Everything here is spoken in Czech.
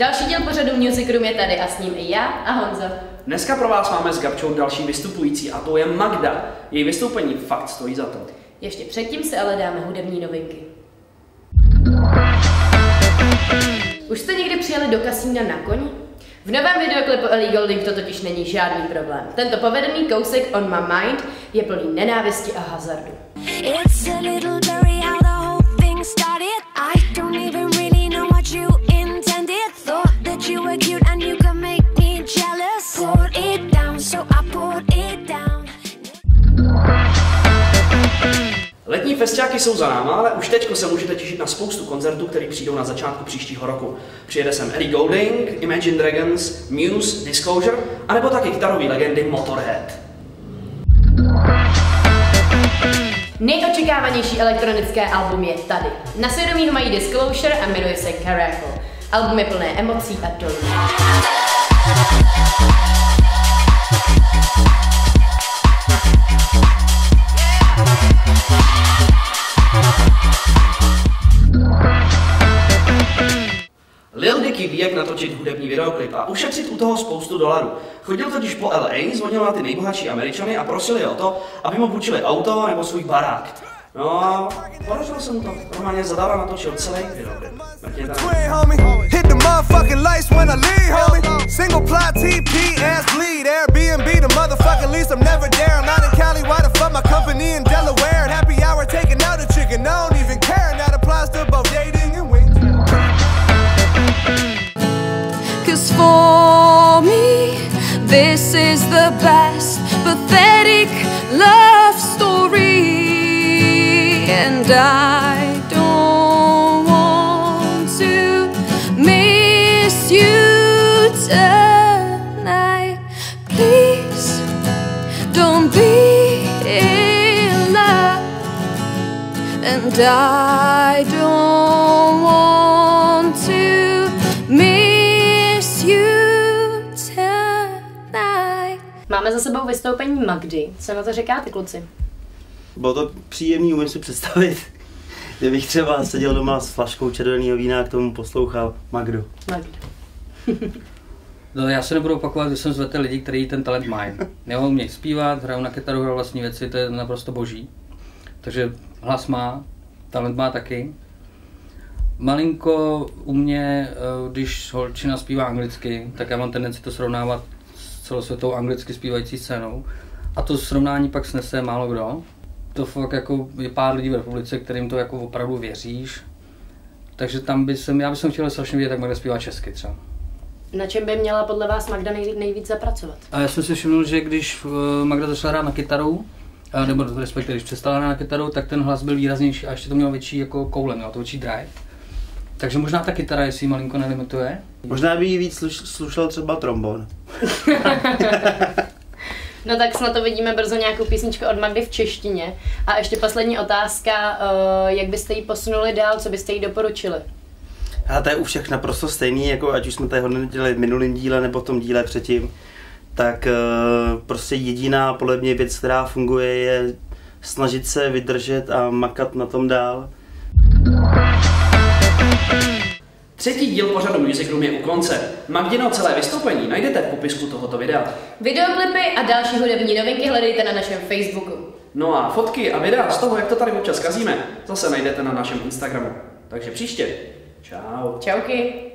Další díl pořadu Music Room je tady a s ním i já a Honza. Dneska pro vás máme s Gabčou další vystupující a to je Magda. Její vystoupení fakt stojí za to. Ještě předtím si ale dáme hudební novinky. Už jste někdy přijeli do kasína na koni? V novém videoklipu Ellie Goulding to totiž není žádný problém. Tento povedený kousek On My Mind je plný nenávisti a hazardu. Letní festiáky jsou za náma, ale už teďko se můžete těšit na spoustu koncertů, které přijdou na začátku příštího roku. Přijede sem Ellie Goulding, Imagine Dragons, Muse, Disclosure, anebo taky kytarový legendy Motorhead. Nejočekávanější elektronické album je tady. Na svědomí ho mají Disclosure a jmenuje se Careful. Album je plné emocí a dolů. Lil Dicky ví, jak natočit hudební videoklip a ušetřit u toho spoustu dolarů. Chodil totiž po LA, zvonil na ty nejbohatší Američany a prosil je o to, aby mu půjčili auto nebo svůj barák. No a podařilo se mu to. Normálně zadarmo natočil celý videoklip. For me, this is the best pathetic love story, and I don't want to miss you tonight. Please don't be in love, and I don't want to miss you tonight. Máme za sebou vystoupení Magdy. Co na to říkáte, kluci? Bylo to příjemný, umím si představit, kdybych třeba seděl doma s flaškou červeného vína a k tomu poslouchal Magdu. No, já se nebudu opakovat, že jsem zvedl lidi, kteří ten talent mají. Umějí zpívat, hrajou na kytaru, hrajou vlastní věci, to je naprosto boží. Takže hlas má, talent má taky. Malinko u mě, když holčina zpívá anglicky, tak já mám tendenci to srovnávat s celosvětovou anglicky zpívající scénou. A to srovnání pak snese málo kdo. To fakt jako je pár lidí v republice, kterým to jako opravdu věříš. Takže tam já bych chtěl strašně vidět, jak Magda zpívá česky třeba. Na čem by měla podle vás Magda nejvíc zapracovat? A já jsem si všiml, že když Magda začala hrát na kytaru, nebo respektive když přestala hrát na kytaru, tak ten hlas byl výraznější a ještě to mělo větší jako koule, mělo to větší drive. Takže možná ta kytara, jestli ji malinko nelimituje. Možná by jí víc slušel třeba trombon. No tak snad to vidíme brzo nějakou písničku od Magdy v češtině. A ještě poslední otázka, jak byste ji posunuli dál, co byste jí doporučili? A to je u všech naprosto stejný, jako ať už jsme tady hodnotili v minulém díle nebo v tom díle předtím. Tak prostě jediná podle mě věc, která funguje, je snažit se vydržet a makat na tom dál. Třetí díl pořadu Music Room je u konce. Magdino celé vystoupení najdete v popisku tohoto videa. Videoklipy a další hudební novinky hledejte na našem Facebooku. No a fotky a videa z toho, jak to tady občas kazíme, zase najdete na našem Instagramu. Takže příště. Čau. Čauky.